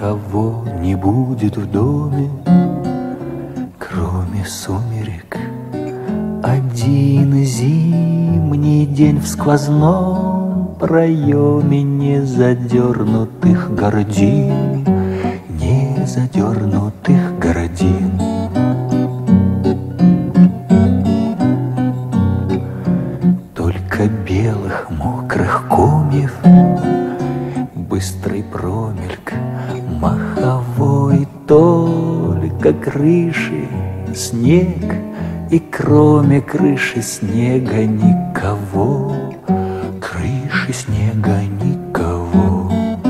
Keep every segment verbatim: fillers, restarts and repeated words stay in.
никого не будет в доме, кроме сумерек. Один зимний день в сквозном проеме незадернутых гордин, незадернутых гордин. Только белых мокрых комьев, быстрый промельк маховой, только крыши снег, и кроме крыши снега никого, крыши снега никого.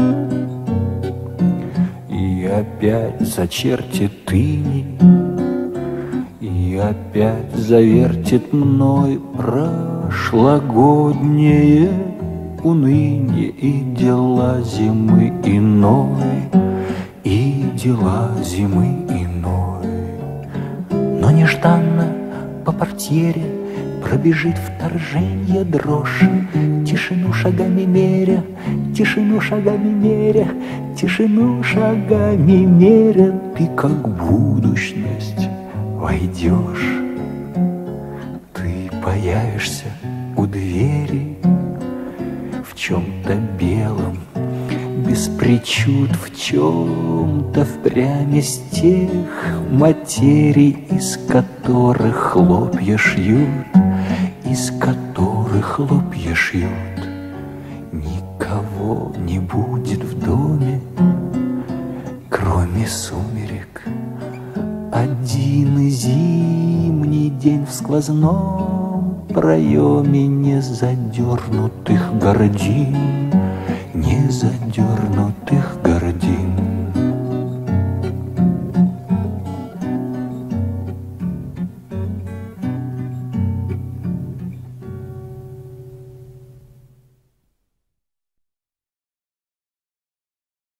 И опять зачертит иней, и опять завертит мной прошлогоднее уныние и дела зимы иной, и дела зимы иной. Но нежданно по портьере пробежит вторженье дрожь, тишину шагами меря, тишину шагами меря, тишину шагами меря. Ты как будущность войдешь, ты появишься у двери в чем-то белом, без причуд, в чем-то впрямь из тех материй, из которых хлопья шьют, из которых хлопья шьют. Никого не будет в доме, кроме сумерек. Один зимний день в сквозном проеме незадернутых гордин, незадернутых